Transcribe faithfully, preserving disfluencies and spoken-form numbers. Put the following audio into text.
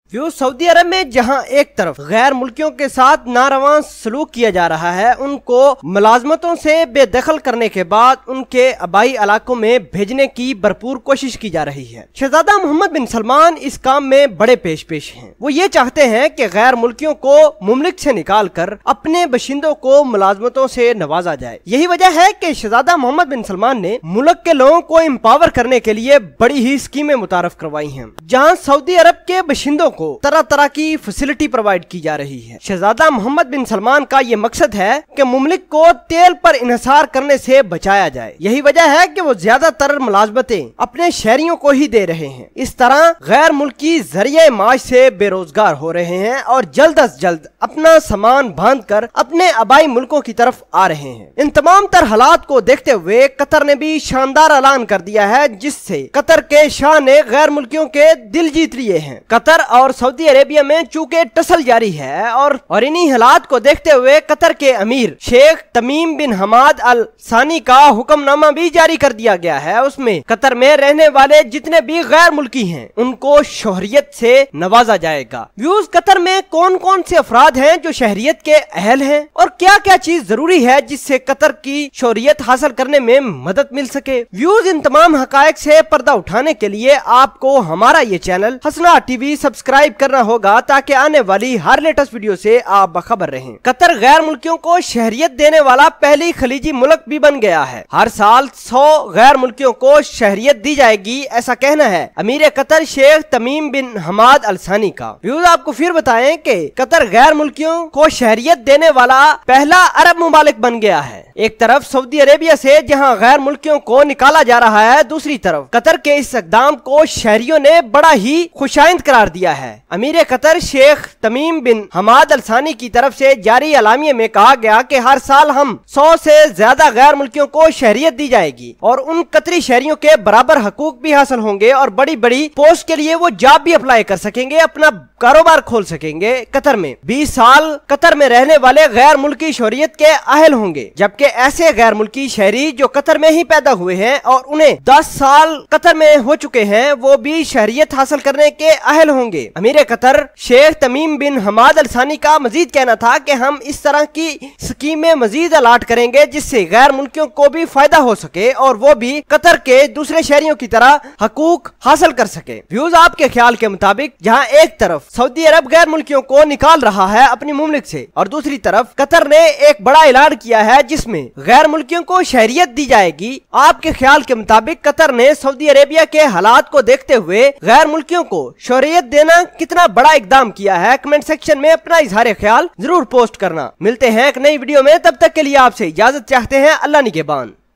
Viewers, Saudi अरब में जहां एक तरफ गैर मुल्कियों के साथ नारवा सलूक किया जा रहा है, उनको मुलाजमतों से बेदखल करने के बाद उनके आबाई इलाकों में भेजने की भरपूर कोशिश की जा रही है। शहजादा मोहम्मद बिन सलमान इस काम में बड़े पेश पेश हैं। वो ये चाहते हैं कि गैर मुल्कियों को मुमलिक से निकाल कर अपने बशिंदों को मुलाजमतों से नवाजा जाए। यही वजह है कि शहजादा मोहम्मद बिन सलमान ने मुल्क के लोगों को एम्पावर करने के लिए बड़ी ही स्कीमें मुतारफ करवाई हैं, जहाँ सऊदी अरब के बशिंदों को तरह तरह की फैसिलिटी प्रोवाइड की जा रही है। शहजादा मोहम्मद बिन सलमान का ये मकसद है कि मुमलिक को तेल पर इन्हिसार करने से बचाया जाए। यही वजह है कि वो ज्यादातर मुलाजमतें अपने शहरियों को ही दे रहे हैं। इस तरह गैर मुल्की जरिए माश से बेरोजगार हो रहे हैं और जल्द अज जल्द अपना सामान बांध कर अपने आबाई मुल्कों की तरफ आ रहे हैं। इन तमाम तर हालात को देखते हुए कतर ने भी शानदार ऐलान कर दिया है, जिससे कतर के शाह ने गैर मुल्कियों के दिल जीत लिए हैं। कतर और सऊदी अरेबिया में चूंकि टसल जारी है और और इन्हीं हालात को देखते हुए कतर के अमीर Sheikh Tamim bin Hamad al Thani का हुक्मनामा भी जारी कर दिया गया है। उसमें कतर में रहने वाले जितने भी गैर मुल्की हैं उनको शोहरियत से नवाजा जाएगा। व्यूज, कतर में कौन कौन से अफराद हैं जो शहरियत के अहल हैं और क्या क्या चीज जरूरी है जिससे कतर की शोहरियत हासिल करने में मदद मिल सके। व्यूज, इन तमाम हकायक से पर्दा उठाने के लिए आपको हमारा ये चैनल हसनात टीवी सब्सक्राइब करना होगा, ताकि आने वाली हर लेटेस्ट वीडियो से आप बखबर रहें। कतर गैर मुल्कियों को शहरियत देने वाला पहली खलीजी मुल्क भी बन गया है। हर साल सौ गैर मुल्कियों को शहरियत दी जाएगी, ऐसा कहना है अमीर Qatar Sheikh Tamim bin Hamad al Thani का। व्यूज, आपको फिर बताएं कि कतर गैर मुल्कियों को शहरियत देने वाला पहला अरब मुमालिक बन गया है। एक तरफ सऊदी अरेबिया से जहां गैर मुल्कियों को निकाला जा रहा है, दूसरी तरफ कतर के इस इक़दाम को शहरियों ने बड़ा ही खुशाइंद करार दिया है। अमीर Qatar Sheikh Tamim bin Hamad al Thani की तरफ से जारी एलामिये में कहा गया कि हर साल हम सौ से ज्यादा गैर मुल्कियों को शहरियत दी जाएगी और उन कतरी शहरियों के बराबर हकूक भी हासिल होंगे और बड़ी बड़ी पोस्ट के लिए वो जॉब भी अप्लाई कर सकेंगे, अपना कारोबार खोल सकेंगे। कतर में बीस साल कतर में रहने वाले गैर मुल्की शहरियत के अहल होंगे, जबकि ऐसे गैर मुल्की शहरी जो कतर में ही पैदा हुए हैं और उन्हें दस साल कतर में हो चुके हैं, वो भी शहरियत हासिल करने के अहल होंगे। अमीर Qatar Sheikh Tamim bin Hamad al Thani का मजीद कहना था कि हम इस तरह की स्कीमें मजीद अलाट करेंगे जिससे गैर मुल्कियों को भी फायदा हो सके और वो भी कतर के दूसरे शहरियों की तरह हकूक हासिल कर सके। व्यूज, आपके ख्याल के मुताबिक जहां एक तरफ सऊदी अरब गैर मुल्कियों को निकाल रहा है अपनी मुमलिक से और दूसरी तरफ कतर ने एक बड़ा ऐलान किया है जिसमें गैर मुल्कियों को शहरियत दी जाएगी, आपके ख्याल के मुताबिक कतर ने सऊदी अरेबिया के हालात को देखते हुए गैर मुल्कियों को शहरियत देना कितना बड़ा इकदाम किया है? कमेंट सेक्शन में अपना इजहार ख्याल जरूर पोस्ट करना। मिलते हैं एक नई वीडियो में, तब तक के लिए आपसे इजाजत चाहते हैं। अल्लाह निगहबान।